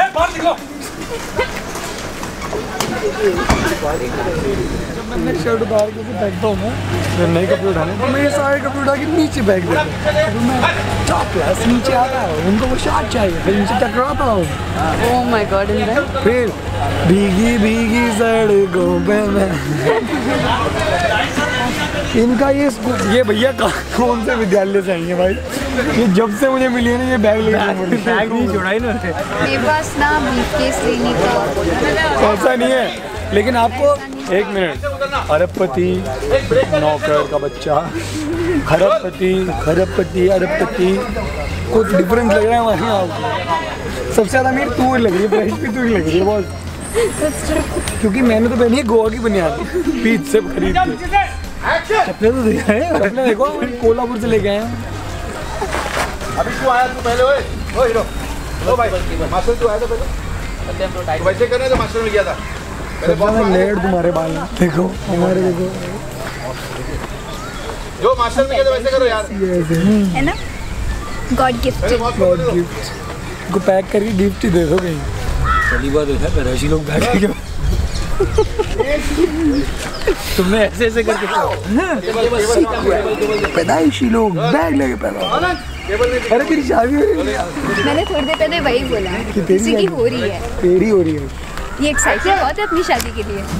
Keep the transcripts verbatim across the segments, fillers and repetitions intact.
बाहर निकलो। मैं शर्ट उतार के बैठता हूँ मैं नए कपड़े उठाने तो मैं ये सारे कपड़े उठा के नीचे बैठ देता हूँ। मैं टॉप क्लास नीचे आता हूँ, उनको वो शर्ट चाहिए, फिर इनसे टकराता हूँ। Oh my God. फिर भीगी भीगी सड़कों पे मैं इनका ये ये भैया कौन से विद्यालय से आएंगे भाई? ये जब से मुझे मिली है ना ये बैग लेके बैग नहीं छोड़ा इन्होंने। मेरे पास ना ब्रीफकेस लेने का ऐसा नहीं है, लेकिन आपको एक मिनट, अरबपति नौकर का बच्चा, खरबपति खरबपति अरबपति, कुछ डिफरेंस लग रहा है हमारे यहाँ। सबसे ज़्यादा मेरी तूर लग रही है, प्राइस भी तूर लग रही है बहुत, क्योंकि मैंने तो पहनी है गोवा की बनियान पीच से खरीद के। चप्पलें तो देखा है, चप्पलें देखो कोल्हापुर से लेके आए हैं। अभी तू आया तू पहले, ओए ओ हीरो ओ भाई मास्टर तू आया था पहले, तो वैसे करने तो मास्टर में गया था पहले। बहुत लेट तुम्हारे बाल देखो, हमारे देखो, जो मास्टर में गया था वैसे करो यार, है ना? गॉड गिफ्ट, गॉड गिफ्ट को पैक करके गिफ्ट ही दे दो कहीं। पहली बार देखा पैदाइशी लोग बैग के तुमने ऐसे ऐसे करके पैदाइशी लोग बैग लेके पैदा। अरे तेरी शादी हो रही है? मैंने थोड़ी देर पहले वही बोला कि किसी की हो रही है, तेरी हो रही है। ये एक्साइटेड बहुत है अपनी शादी के लिए।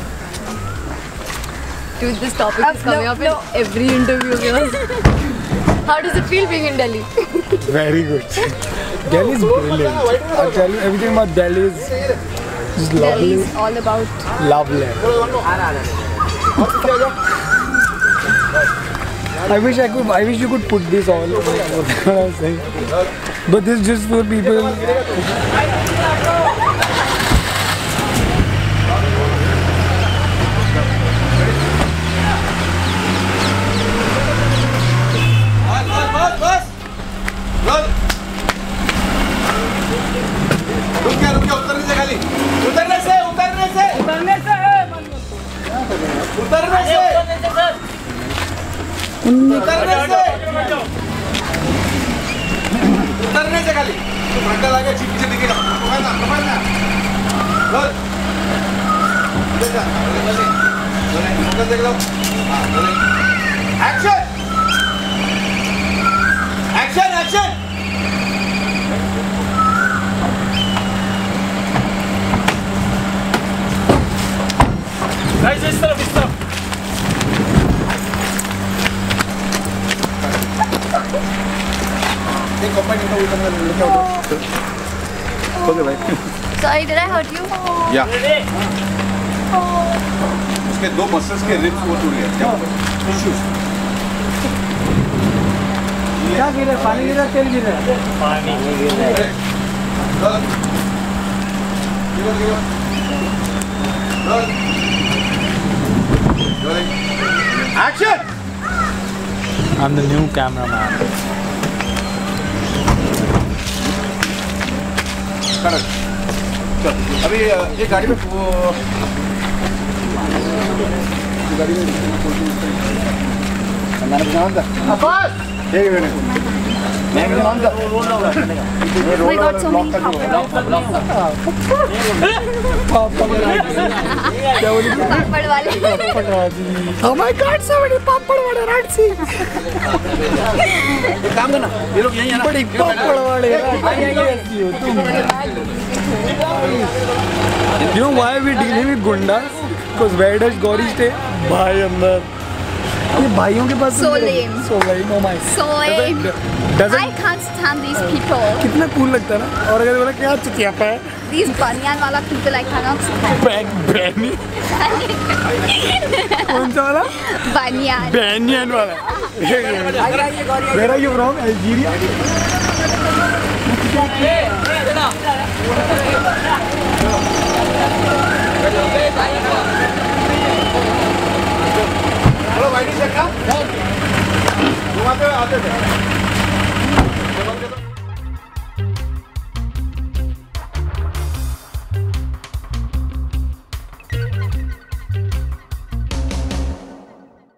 Dude, this topic is coming up in every interview of yours. How does it feel being in Delhi? Very good. Delhi is brilliant. I'll tell you everything about Delhi is just lovely. Delhi is all about lovely. I wish I could. I wish you could put this all. What I was saying. But this is just for people. उतरने से उतरने से उतरने से उतरने से उतरने से उतरने से खाली फ्रंटल आगे पीछे दिखेगा। पकड़ना पकड़ना रोल देख लो, देख लो। Action action action. Guys, इस तरफ इस तरफ। एक कंपनी का उधर में लेके आओ। ओके भाई। Sorry, did I hurt you? या। उसके दो मसल्स के रिब्स वो टूट गए। क्या? टिश्यूज। क्या गिरा? पानी गिरा, तेल गिरा? पानी गिरा। गिरो गिरो। Role. Action! I'm the new cameraman. चल अभी ये गाड़ी में वो गाड़ी में मैंने बताया था अब्बास एक मिनट मैंने बताया था ये रोड ब्लॉक कर पापड़ क्या बोली? पापड़ वाले। Oh my God, so many पापड़ वाले रांची। काम करना ये लोग यहीं है ना, बड़ी पापड़ वाले रांची हो तुम। You know why we dealing with गुंडास? Because where does Gauri stay? भाई अंदर। ये भाइयों के पास So lame. So lame, oh my. So lame. Doesn't I can't stand these people. कितना कूल लगता है ना। और अगर बोला क्या चुतिया पे These banyan wala people I cannot stand. Bag बैनी कौन सा वाला? Banyan. बैनियन वाला। Where are you from? Algeria? Hello भाई जी, घुमाते हुए आते थे।